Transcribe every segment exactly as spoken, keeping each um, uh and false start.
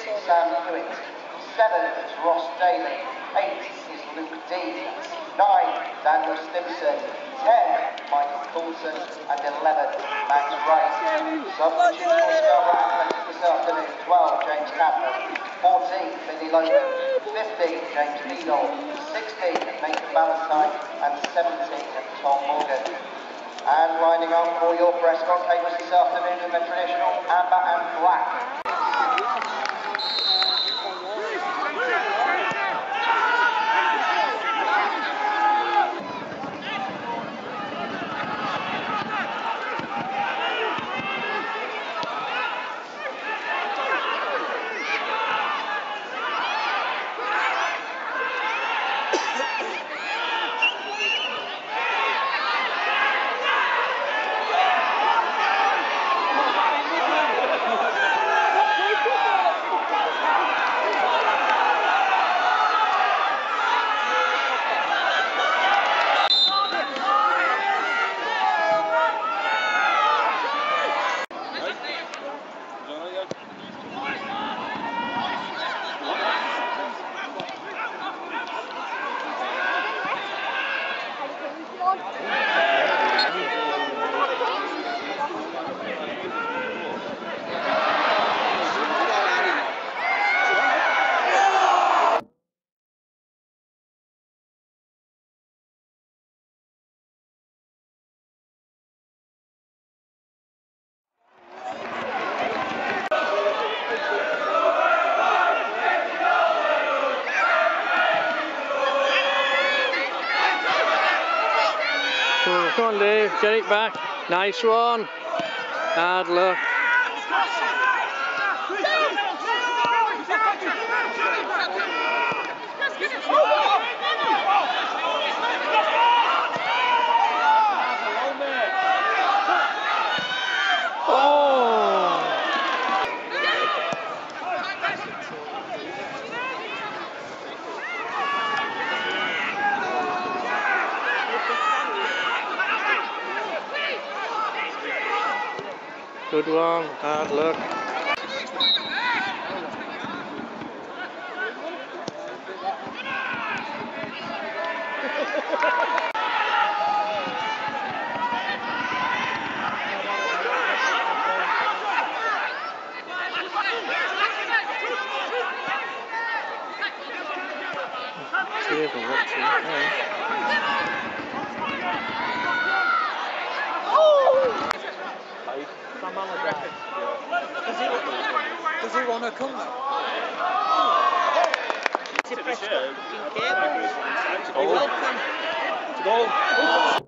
is Sam Hewitt. Seven is Ross Daly. Eight is Luke Dean. Nine, Daniel Stimson. Ten, Michael Coulson. And eleven, Max Wright. Substitute for Scarborough Athletic this afternoon. Twelve, James Cadman. Fourteen, Billy Logan. Fifteen, James Needle. Sixteen, Nathan Valentine. And seventeen, Tom Morgan. And lining up for your Prescot cables this afternoon in the traditional amber and black. Come on, Dave, get it back. Nice one. Hard luck. Good one, hard luck. See if it works in. Does he, does he want to come now? To Prescot, Welcome. to goal.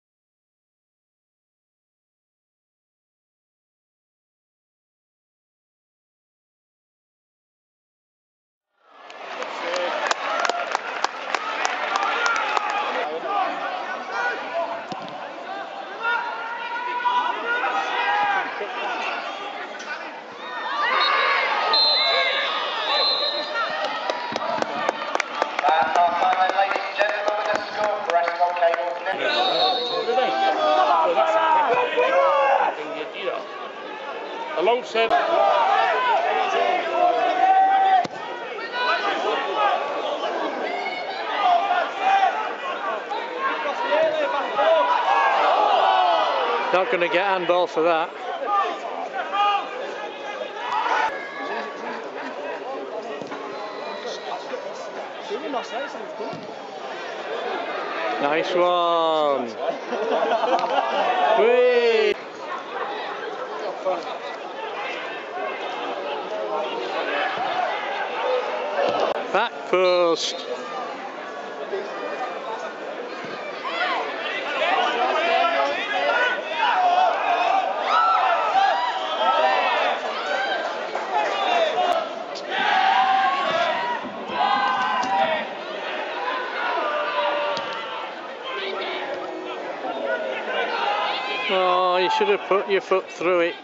Alongside Not going to get handball for that. Nice one. Whee! Back post. Oh, you should have put your foot through it.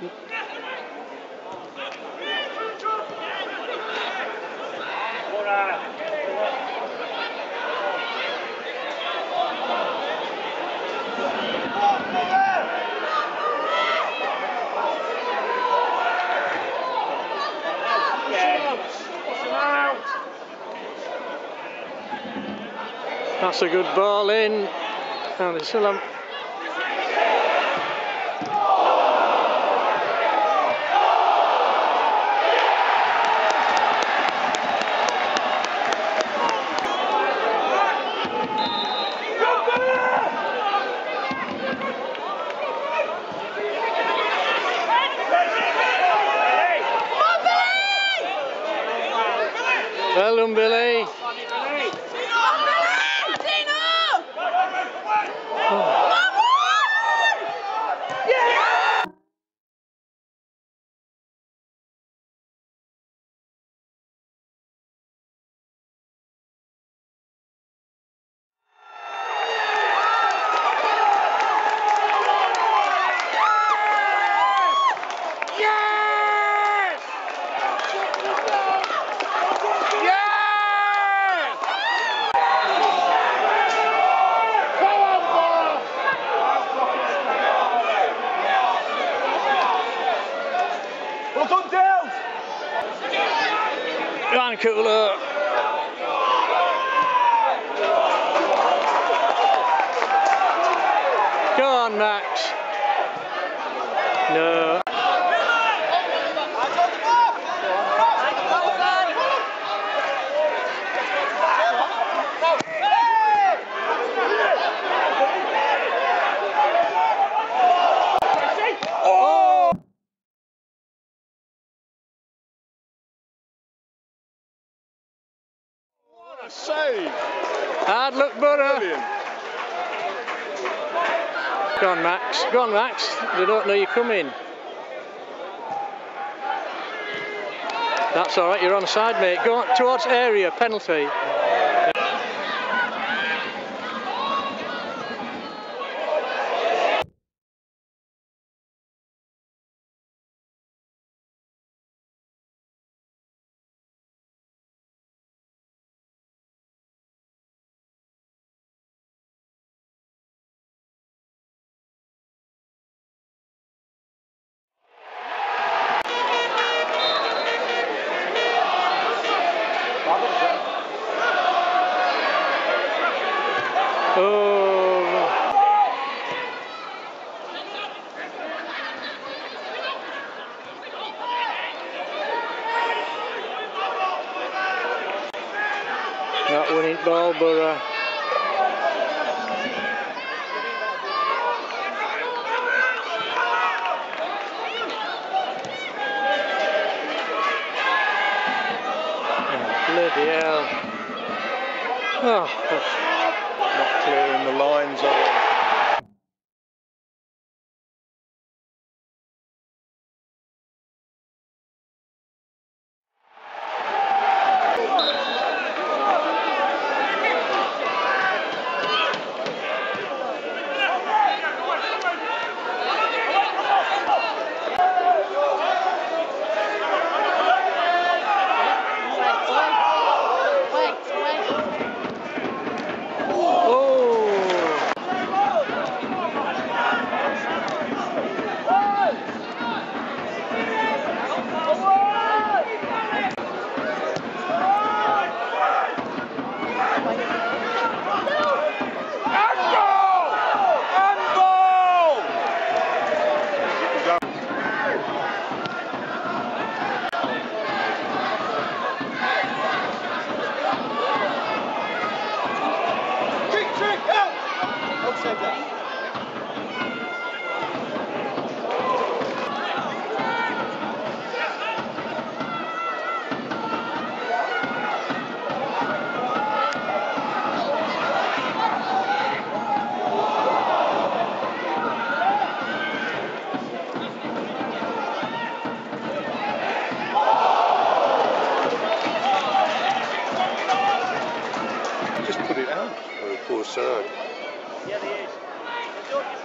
That's a good ball in. And they still haven't. Well done, Billy. Run, Cooler. Go on, Max. No. Oh! What a save! Hard luck, Borough. Brilliant. Go on, Max. Go on, Max. They don't know you're coming. That's all right. You're onside, mate. Go on towards area penalty. Oh. Not winning ball, Borough. Oh, bloody hell. Oh, that's Not clearing the lines of it. Just put it out. Oh, poor sir. Yeah, he is.